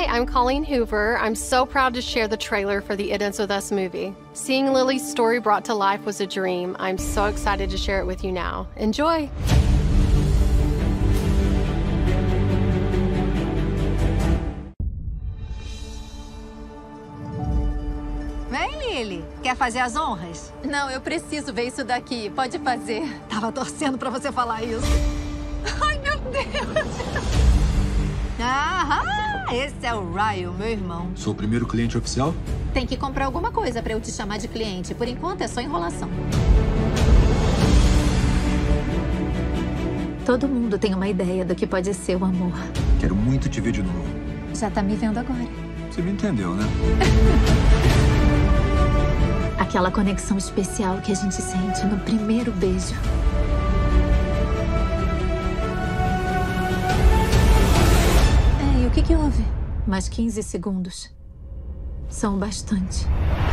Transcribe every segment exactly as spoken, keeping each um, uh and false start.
Hi, I'm Colleen Hoover. I'm so proud to share the trailer for the It Ends With Us movie. Seeing Lily's story brought to life was a dream. I'm so excited to share it with you now. Enjoy! Vem, Lily. Quer fazer as honras? Não, eu preciso ver isso daqui. Pode fazer. Tava torcendo pra você falar isso. Ai, meu Deus! Aham! Esse é o Ryan, meu irmão. Sou o primeiro cliente oficial? Tem que comprar alguma coisa pra eu te chamar de cliente. Por enquanto, é só enrolação. Todo mundo tem uma ideia do que pode ser o amor. Quero muito te ver de novo. Já tá me vendo agora. Você me entendeu, né? Aquela conexão especial que a gente sente no primeiro beijo. Ei, o que que houve? Mais quinze segundos são o bastante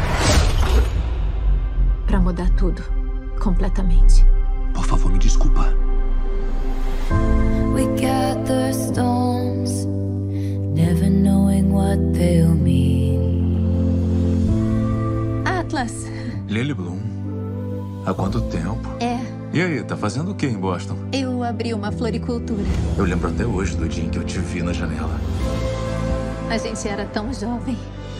pra mudar tudo completamente. Por favor, me desculpa. We gather storms, never knowing what they'll mean. Atlas. Lily Bloom. Há quanto tempo? É. E aí, tá fazendo o que em Boston? Eu abri uma floricultura. Eu lembro até hoje do dia em que eu te vi na janela. A gente era tão jovem.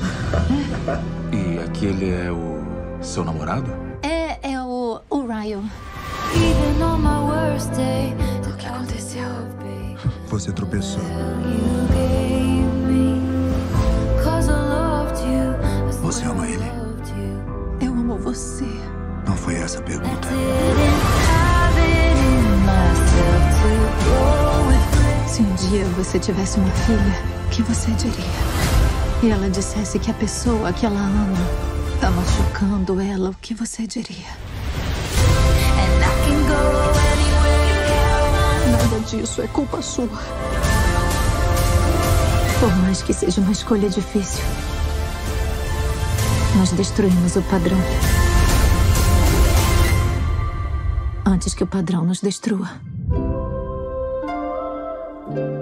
E aquele é o seu namorado? É, é o, o Ryan. Even on my worst day, O que aconteceu? Você tropeçou. you gave me. 'Cause I loved you as Você ama ele? I loved you. Eu amo você. Não foi essa a pergunta. Didn't have it in myself to go with. Se um dia você tivesse uma filha, o que você diria? E ela dissesse que a pessoa que ela ama tá machucando ela, o que você diria? And I can go anywhere. Nada disso é culpa sua. Por mais que seja uma escolha difícil, nós destruímos o padrão antes que o padrão nos destrua.